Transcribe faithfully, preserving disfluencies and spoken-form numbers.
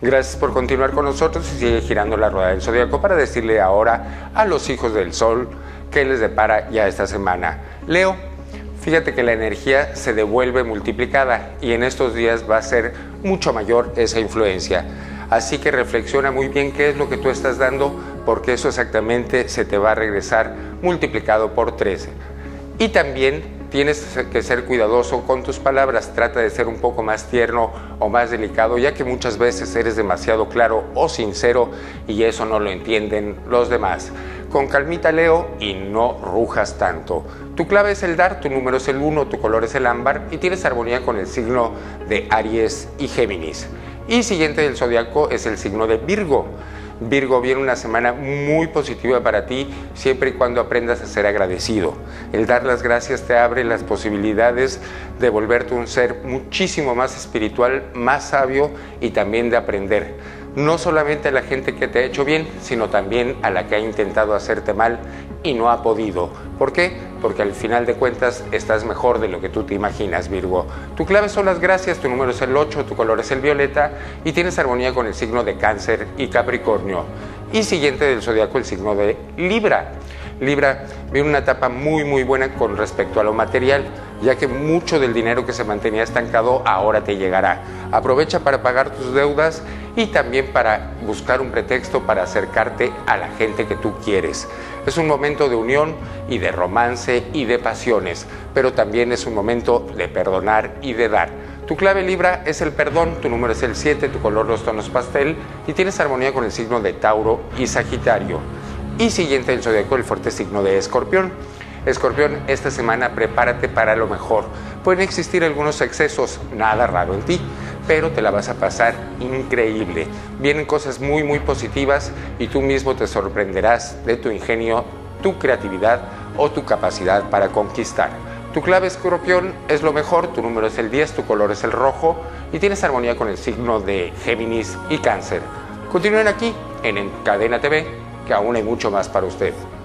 Gracias por continuar con nosotros y sigue girando la rueda del zodiaco para decirle ahora a los hijos del sol qué les depara ya esta semana. Leo, fíjate que la energía se devuelve multiplicada y en estos días va a ser mucho mayor esa influencia. Así que reflexiona muy bien qué es lo que tú estás dando, porque eso exactamente se te va a regresar multiplicado por trece. Y también tienes que ser cuidadoso con tus palabras, trata de ser un poco más tierno o más delicado, ya que muchas veces eres demasiado claro o sincero y eso no lo entienden los demás. Con calmita, Leo, y no rujas tanto. Tu clave es el dar, tu número es el uno, tu color es el ámbar y tienes armonía con el signo de Aries y Géminis. Y siguiente del zodiaco es el signo de Virgo. Virgo, viene una semana muy positiva para ti, siempre y cuando aprendas a ser agradecido. El dar las gracias te abre las posibilidades de volverte un ser muchísimo más espiritual, más sabio y también de aprender. No solamente a la gente que te ha hecho bien, sino también a la que ha intentado hacerte mal y no ha podido. ¿Por qué? Porque al final de cuentas estás mejor de lo que tú te imaginas, Virgo. Tu clave son las gracias, tu número es el ocho, tu color es el violeta y tienes armonía con el signo de Cáncer y Capricornio. Y siguiente del zodiaco, el signo de Libra. Libra, viene una etapa muy muy buena con respecto a lo material, ya que mucho del dinero que se mantenía estancado ahora te llegará. Aprovecha para pagar tus deudas y también para buscar un pretexto para acercarte a la gente que tú quieres. Es un momento de unión y de romance y de pasiones, pero también es un momento de perdonar y de dar. Tu clave, Libra, es el perdón, tu número es el siete, tu color los tonos pastel y tienes armonía con el signo de Tauro y Sagitario. Y siguiente del zodiaco, el fuerte signo de Escorpión. Escorpión, esta semana prepárate para lo mejor. Pueden existir algunos excesos, nada raro en ti, pero te la vas a pasar increíble. Vienen cosas muy muy positivas y tú mismo te sorprenderás de tu ingenio, tu creatividad o tu capacidad para conquistar. Tu clave, Escorpión, es lo mejor, tu número es el diez, tu color es el rojo y tienes armonía con el signo de Géminis y Cáncer. Continúen aquí en Encadena T V, que aún hay mucho más para usted.